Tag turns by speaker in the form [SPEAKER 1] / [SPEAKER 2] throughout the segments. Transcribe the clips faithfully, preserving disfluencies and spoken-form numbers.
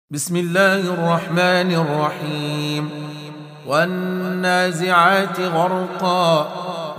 [SPEAKER 1] بسم الله الرحمن الرحيم والنازعات غرقا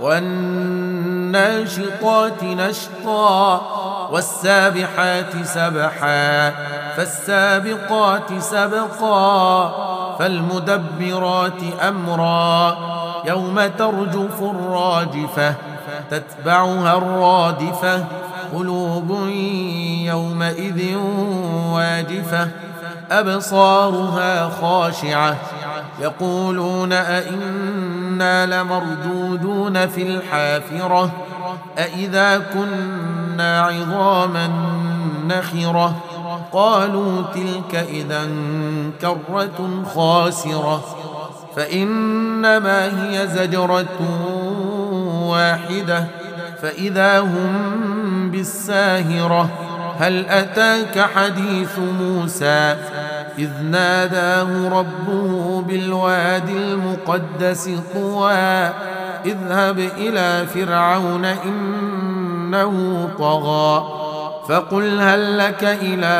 [SPEAKER 1] والناشطات نشطا والسابحات سبحا فالسابقات سبقا فالمدبرات أمرا يوم ترجف الراجفة تتبعها الرادفة قلوب يومئذ واجفة أبصارها خاشعة يقولون أئنا لمردودون في الحافرة أئذا كنا عظاما نخرة قالوا تلك إذا كرة خاسرة فإنما هي زجرة واحدة فإذا هم بالساهرة هل أتاك حديث موسى إذ ناداه ربه بالوادي المقدس طوى اذهب إلى فرعون إنه طغى فقل هل لك إلى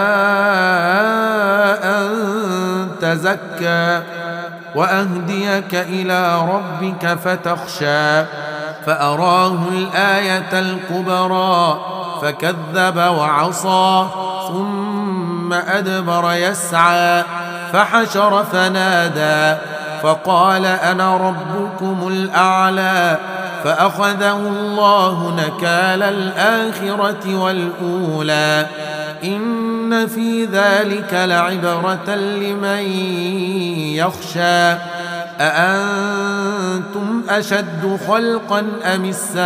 [SPEAKER 1] أن تزكى وأهديك إلى ربك فتخشى فأراه الآية الكبرى فكذب وعصى ثم أدبر يسعى فحشر فنادى فقال أنا ربكم الأعلى فأخذه الله نكال الآخرة والأولى إن في ذلك لعبرة لمن يخشى أأنتم أشد خلقا أم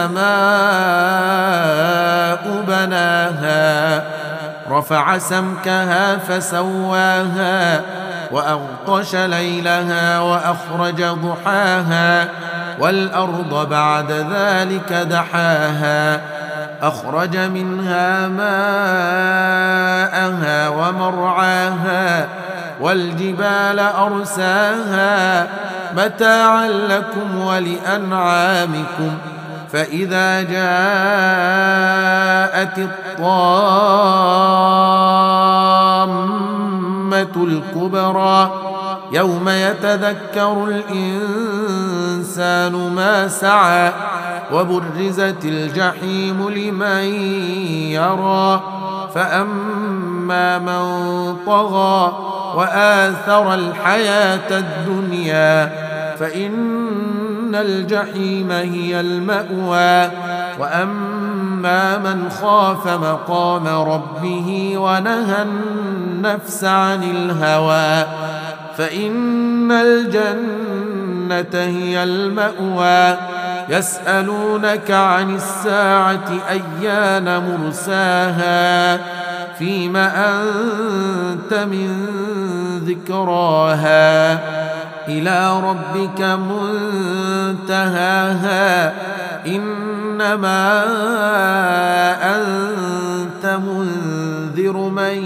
[SPEAKER 1] السماء بناها رفع سمكها فسواها وأغطش ليلها وأخرج ضحاها والأرض بعد ذلك دحاها أخرج منها ماءها ومرعاها والجبال أرساها متاعا لكم ولأنعامكم فإذا جاءت الطامة الكبرى يوم يتذكر الإنسان ما سعى وبرزت الجحيم لمن يرى فأما من طغى وآثر الحياة الدنيا فإن الجحيم هي المأوى وأما من خاف مقام ربه ونهى النفس عن الهوى فإن الجنة هي المأوى يسألونك عن الساعة أيان مرساها فيم أنت من ذكراها إلى ربك منتهاها إنما أنت منذر من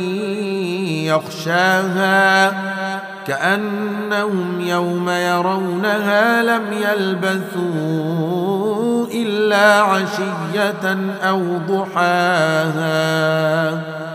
[SPEAKER 1] يخشاها كأنهم يوم يرونها لم يلبثوا إلا عشية أو ضحاها.